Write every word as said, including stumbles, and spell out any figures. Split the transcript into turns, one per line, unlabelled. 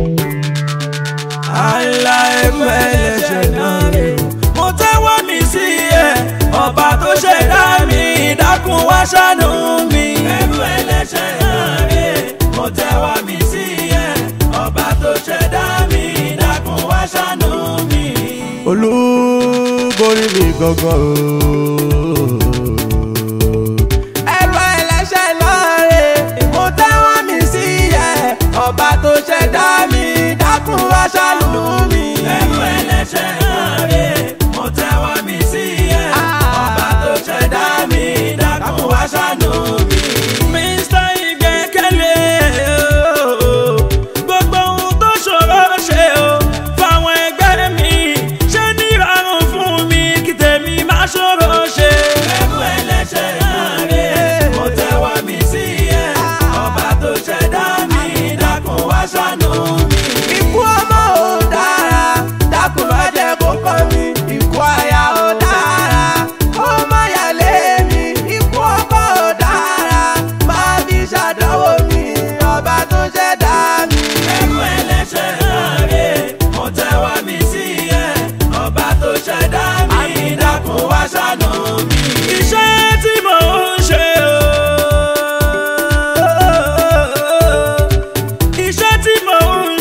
aláìpẹ́ ẹlẹ́ṣẹ̀ náà rè mo tẹ́wọ́ mi sí ẹ ọba tó ṣẹ̀dá mi dákun wá ṣàánú mi. ẹrú ẹlẹ́ṣẹ̀ náà rè mo tẹ́wọ́ mi sí ẹ ọba tó ṣẹ̀dá mi dákun wá ṣàánú mi.
olúborí mi gangan o.
ẹrú ẹlẹ́ṣẹ̀ náà rè mo tẹ́wọ́ mi sí ẹ ọba tó ṣẹ̀dá mi dákun wá ṣàánú mi. ẹrú ẹlẹ́ṣẹ̀ náà rè mo tẹ́wọ́ mi sí ẹ ọba tó ṣẹ̀dá mi dákun wá ṣàánú mi. Mr. Ìgbẹ́kẹ̀lé o gbogbo ohun tó ṣòro ṣe o fáwọn ẹgbẹ́ mi ṣe ní ìrọ̀rùn fún mi kí tèmi má ṣòro ṣe. ẹrú ẹlẹ́ṣẹ̀ náà rè mo tẹ́wọ́ mi sí ẹ ọba tó ṣẹ̀dá mi dákun wá ṣàánú mi. ikú ọmọ ò dára dákun má jẹ́ kó kàn mí. ikú aya ò dára ó má yàlé mi. ikú ọkọ ò dára má fi ṣàdánwò mi ọba tó ṣẹ̀dá mi. ẹrú ẹlẹ́ṣẹ̀ náà rè mo tẹ́wọ́ mi sí ẹ ọba tó ṣẹ̀dá mi dákun wá ṣàánú mi. iṣẹ́ tí mò ń ṣe o iṣẹ́ tí mò ń